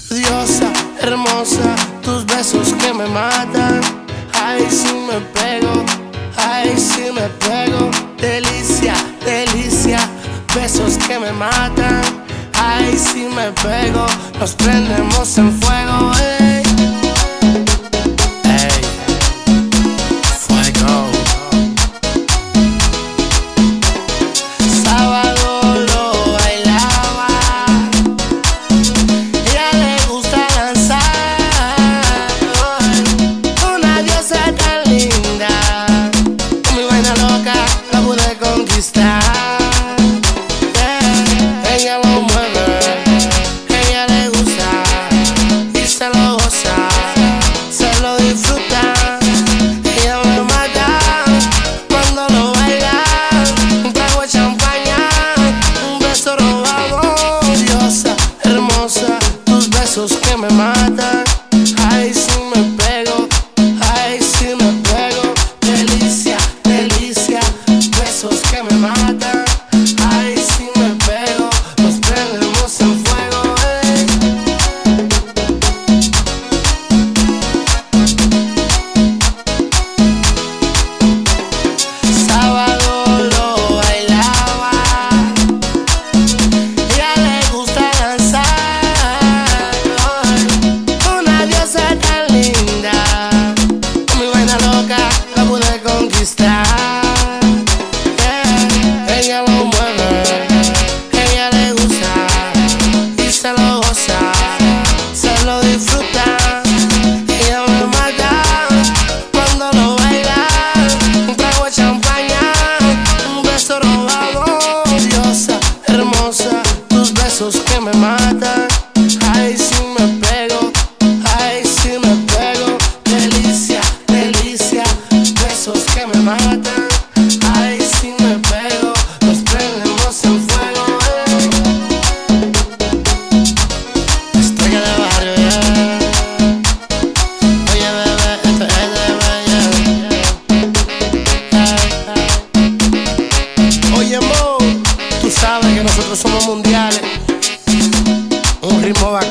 Diosa, hermosa, tus besos que me matan. Ay, si me pego, ay, si me pego. Delicia, delicia, besos que me matan. Ay, si me pego, nos prendemos en fuego, ey. Ey, fuego. Sábado lo bailaba, ella le gusta danzar. Una diosa tan linda, con mi vaina loca la pude conquistar. Ella lo mueve, ella le gusta y se lo goza, se lo disfruta. Ella me mata cuando lo baila. Un trago de champaña, un beso robado. Diosa, hermosa, tus besos que me matan. Ay, si me pego, ay, si me pego. Delicia, delicia, besos que me matan. Ay, si me pego, nos prendemos en fuego, ey. Sábado lo bailaba, ella le gusta danzar. Una diosa tan linda, con mi vaina loca la pude conquistar. Ella lo mueve, ella le gusta y se lo goza, se lo disfruta. Ella me mata cuando lo baila. Un trago de champaña, un beso robado. Diosa, hermosa, tus besos que me matan. Ay, si me pego, ay, si me pego. Delicia, delicia, besos que me matan. Ay, si me pego, nos prendemos en fuego, ey. Estrella de barrio, yeah. Oye, bebé, esto es de bella. Oye, mo, tú sabes que nosotros somos mundiales. Un ritmo bacán.